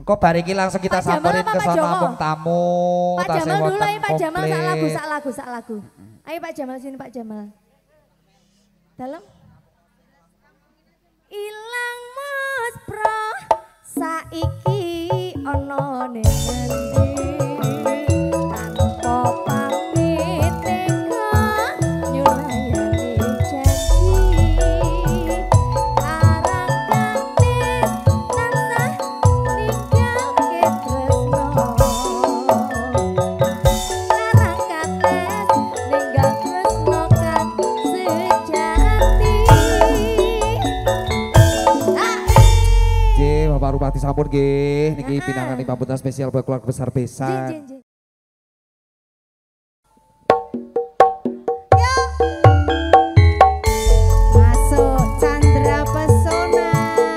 Kok bariki langsung kita samperin ke sana wong tamu. Pak Jamal dulu ayo Pak Jamal sak lagu. Ayo Pak Jamal sini Pak Jamal. Dalam. Ilang muspro saiki ono ning endi. Tanpa pamit teka nyulayani janji. Arang katis tansah ninggalke tresno. Arang katis ninggal tresno kan sejati. Bapak Bupati sampun nggih niki pinangan pambutan spesial buat keluarga besar Besan. Masuk Chandra Pesona.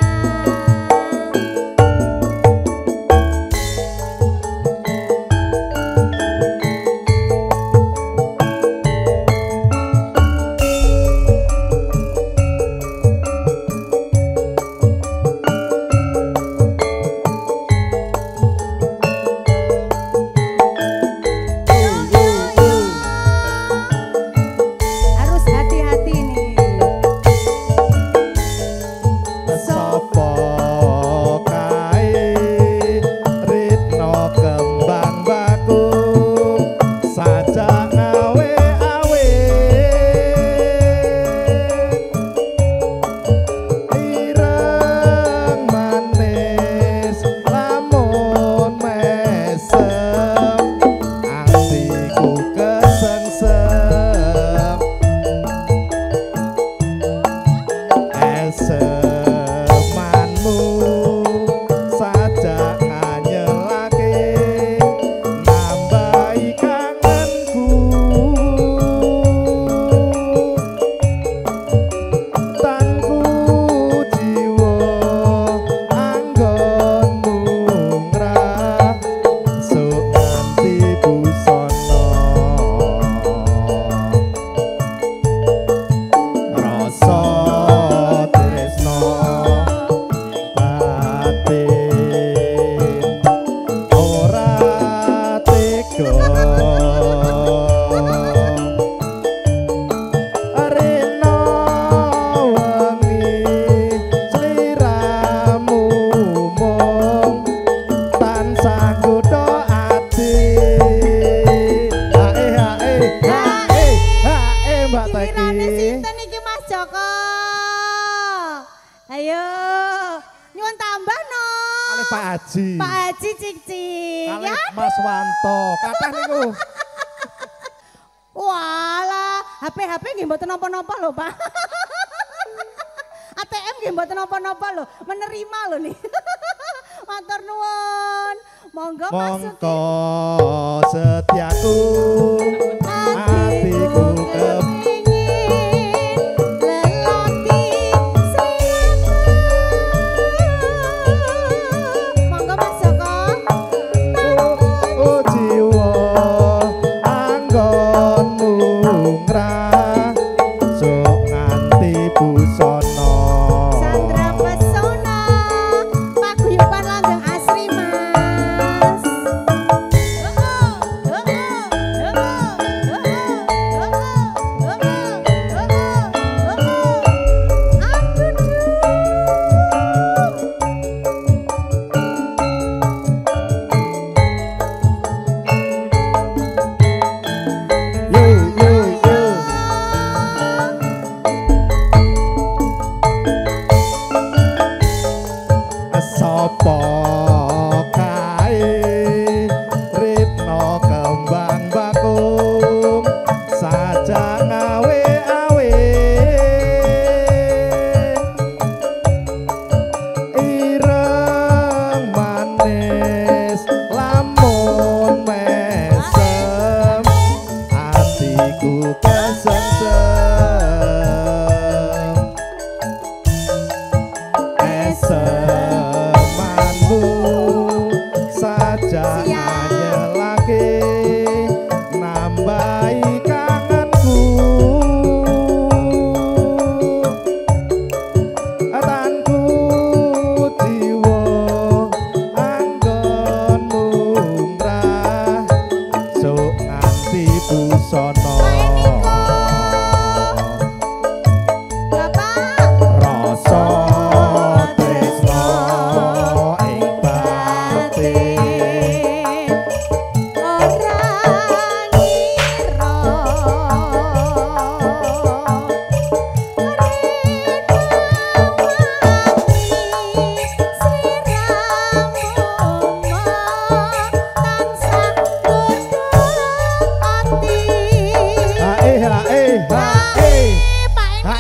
Pak Haji Cik-Cik ya. Mas Wanto, kapan niku? Walah, HP nggih mboten napa-napa lho, Pak. ATM nggih mboten napa-napa lho, menerima lho nih. Matur nuwun. Monggo masuk. Monggo setiaku hatiku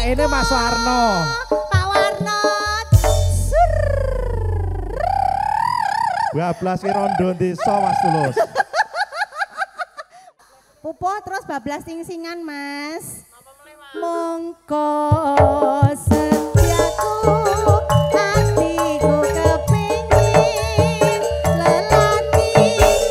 ini Mas Warno. Pak Warno. 12 ki rondo desa Mas Tulus. Pupo terus bablas sing-singan Mas. Mongko setiaku hatiku kepingin lelaki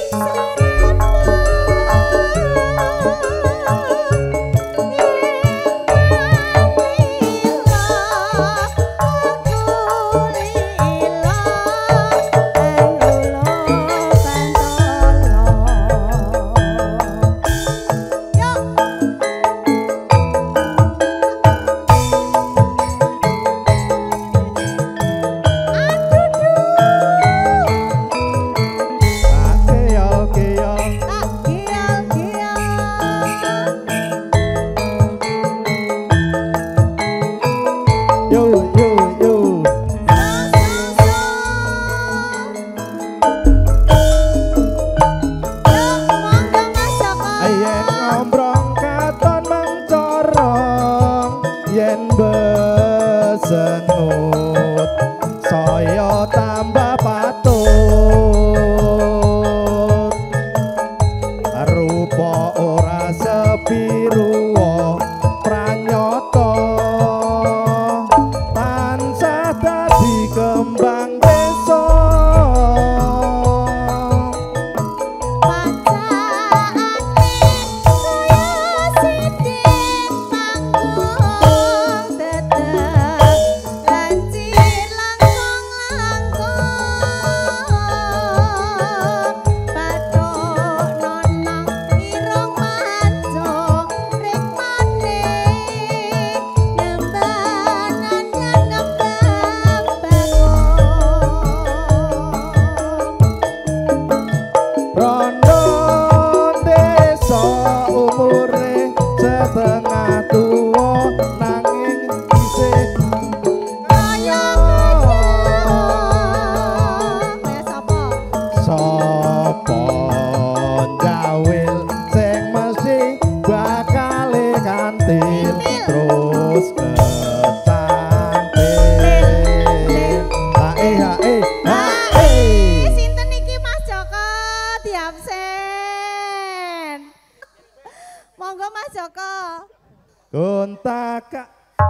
Kuntaka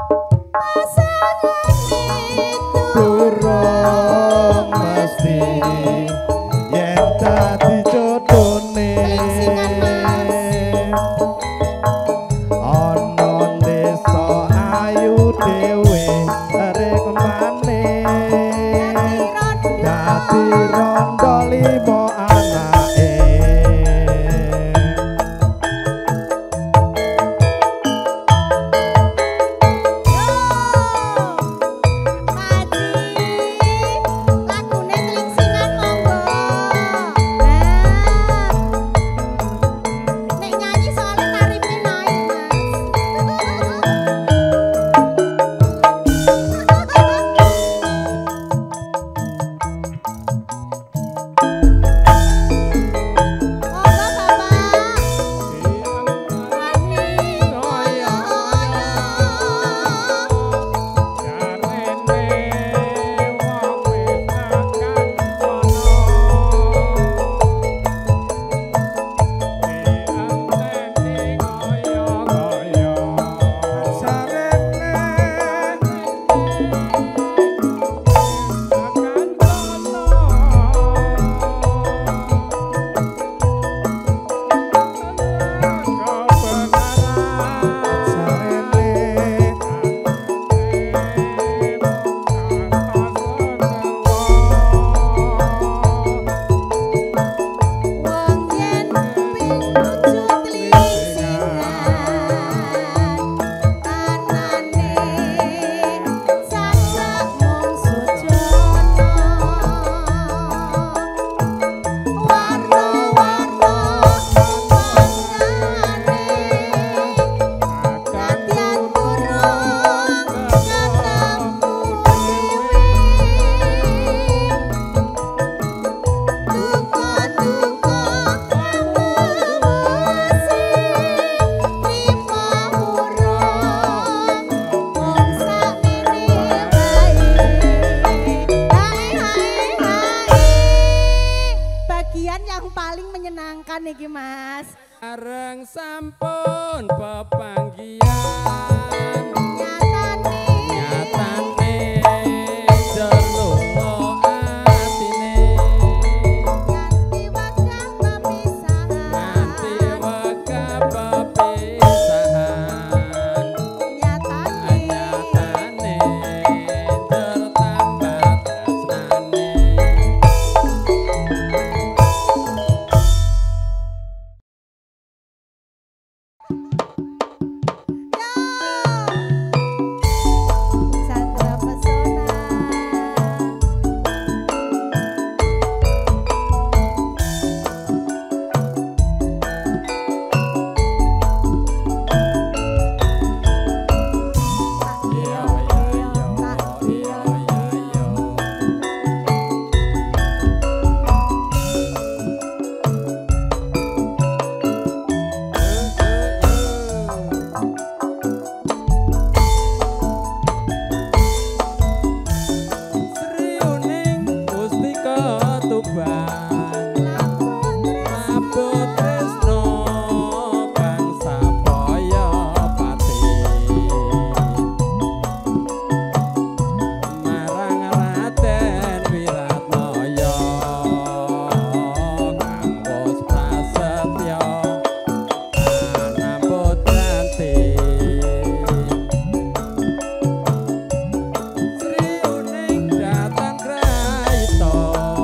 pasangan itu durung mesti yen dadi jodhone ana desa ayu dhewe arek maneh dadi rondo limo anake tekan iki Mas. Areng sampun pepanggihan nyatane jelungno atine nganti wekah pepisahan nyatane tertambah tresnane. Chandra Pesona. Iya iya iya iya iya iya. Sriuning mustika tuban abot tresno kang sapaya pati marang Raden Wiratmaya kang bos prasetya anambut ranti. Sriuning datan kraita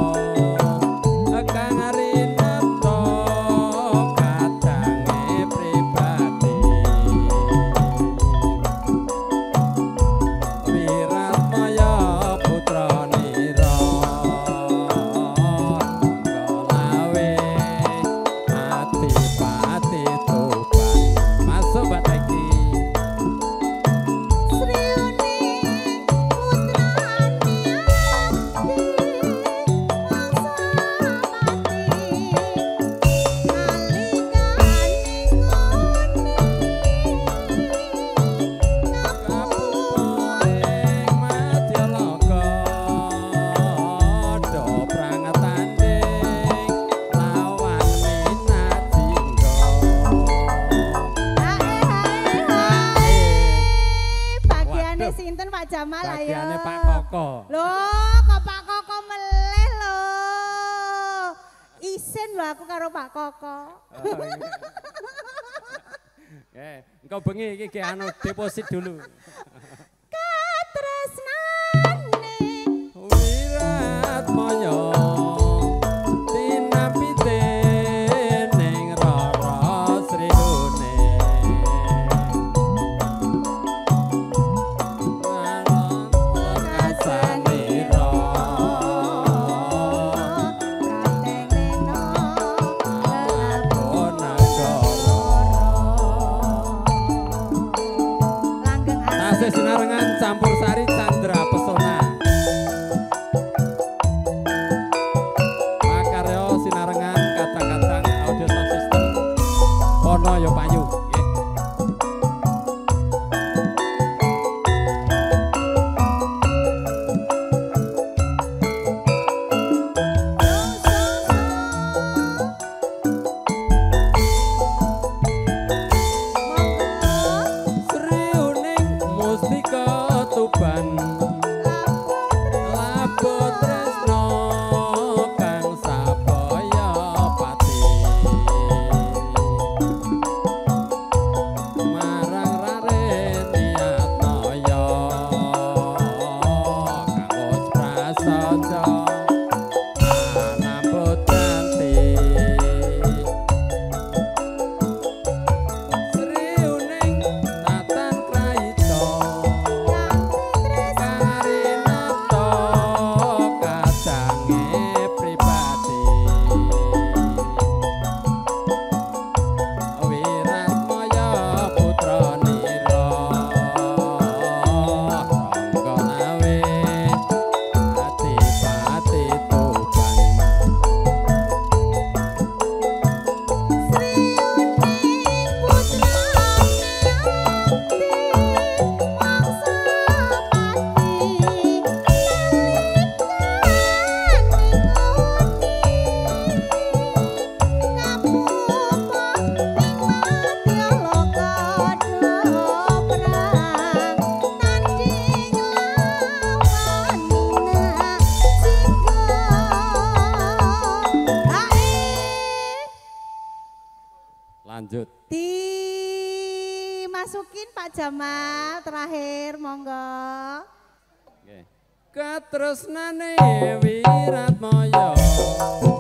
kang rinepta kadange pribadi Wiratmaya putra nira ngolawe Adipati Tuban. Masuk Mbak Teki. Kapuring Madyaloka do prangetanding lawan Minajingga. Bagiane Waduh. sinten Pak Jamal ayo. Bagiane Pak Koko. Loh, kok Pak Koko meleh lho. Isin lho aku karo Pak Koko. Engkau bengi iki ge anu deposit dulu. Katresnane Wiratmaya tinapite ning Rara Sriuning Lanon kasanira Pratengena langgeng Tasih sinarengan campur sari Chandra Pesona. Makarya sinarengan kadang-kadang audio sound system Pono yo payu. Nggih. Sriuning mustika tuban labot tresno kang sapaya pati marang Raden Wiratmaya kang wis prasaja anambut ranti. Sriuning tatan kraita Lanjut. Dimasukin Pak Jamal terakhir monggo. Oke. Katresnane Wiratmaya